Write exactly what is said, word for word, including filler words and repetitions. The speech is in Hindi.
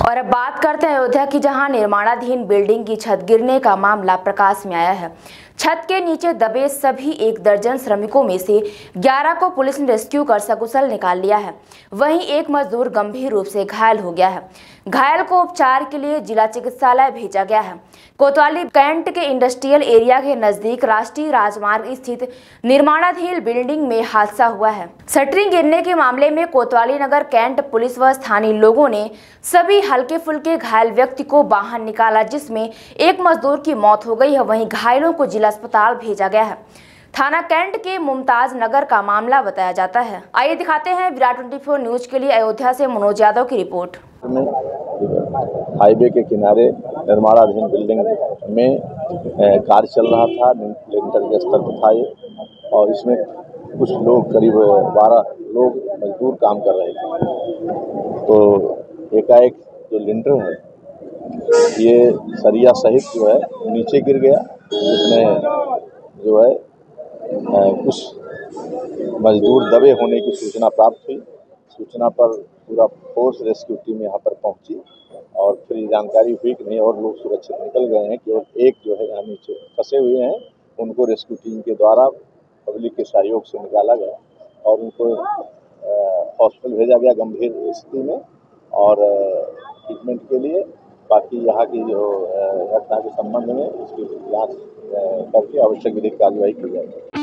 और अब बात करते हैं अयोध्या की, जहां निर्माणाधीन बिल्डिंग की छत गिरने का मामला प्रकाश में आया है। छत के नीचे दबे सभी एक दर्जन श्रमिकों में से ग्यारह को पुलिस ने रेस्क्यू कर सकुशल निकाल लिया है। वहीं एक मजदूर गंभीर रूप से घायल हो गया है। घायल को उपचार के लिए जिला चिकित्सालय भेजा गया है। कोतवाली कैंट के इंडस्ट्रियल एरिया के नजदीक राष्ट्रीय राजमार्ग स्थित निर्माणाधीन बिल्डिंग में हादसा हुआ है। शटरिंग गिरने के मामले में कोतवाली नगर कैंट पुलिस व स्थानीय लोगों ने सभी हल्के फुल्के घायल व्यक्ति को बाहर निकाला, जिसमें एक मजदूर की मौत हो गई है। वहीं घायलों को जिला अस्पताल भेजा गया है। थाना कैंट के मुमताज नगर का मामला बताया जाता है। आइए दिखाते हैं विराट चौबीस न्यूज के लिए अयोध्या से मनोज यादव की रिपोर्ट। हाईवे के किनारे निर्माणाधीन बिल्डिंग में कार्य चल रहा था, लिंटर के स्तर पर था ये, और इसमें कुछ लोग करीब बारह लोग मजदूर काम कर रहे थे। तो एकाएक जो लिंटर है ये सरिया सहित जो है नीचे गिर गया, जिसमें जो है कुछ मजदूर दबे होने की सूचना प्राप्त हुई। सूचना पर पूरा फोर्स रेस्क्यू टीम यहाँ पर पहुंची और फिर ये जानकारी हुई कि नहीं और लोग सुरक्षित निकल गए हैं। केवल एक जो है यहाँ नीचे फंसे हुए हैं, उनको रेस्क्यू टीम के द्वारा पब्लिक के सहयोग से निकाला गया और उनको हॉस्पिटल भेजा गया गंभीर स्थिति में और ट्रीटमेंट के लिए। बाकी यहाँ की जो घटना के संबंध में इसकी जाँच करके आवश्यक विधिक कार्रवाई की जाएगी।